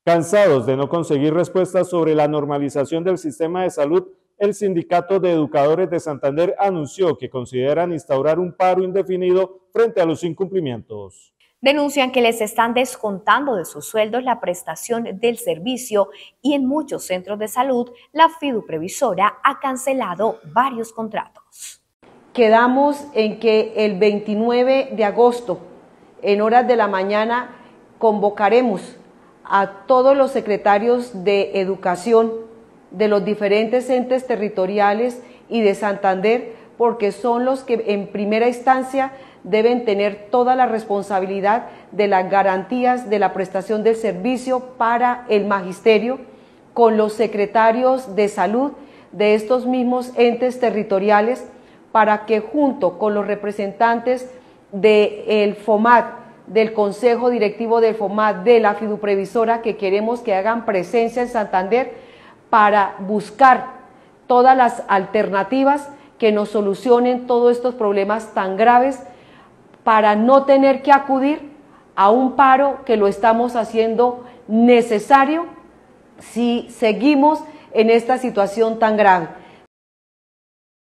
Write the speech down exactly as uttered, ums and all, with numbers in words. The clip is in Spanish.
Cansados de no conseguir respuestas sobre la normalización del sistema de salud, el Sindicato de Educadores de Santander anunció que consideran instaurar un paro indefinido frente a los incumplimientos. Denuncian que les están descontando de sus sueldos la prestación del servicio y en muchos centros de salud la fiduprevisora ha cancelado varios contratos. Quedamos en que el veintinueve de agosto, en horas de la mañana, convocaremos a todos los secretarios de educación de los diferentes entes territoriales y de Santander, porque son los que en primera instancia deben tener toda la responsabilidad de las garantías de la prestación del servicio para el magisterio, con los secretarios de salud de estos mismos entes territoriales, para que junto con los representantes del FOMAT, del Consejo Directivo del FOMAT, de la fiduprevisora, que queremos que hagan presencia en Santander para buscar todas las alternativas que nos solucionen todos estos problemas tan graves, para no tener que acudir a un paro que lo estamos haciendo necesario si seguimos en esta situación tan grave.